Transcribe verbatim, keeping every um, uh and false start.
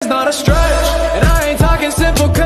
not a stretch. And I ain't talking simple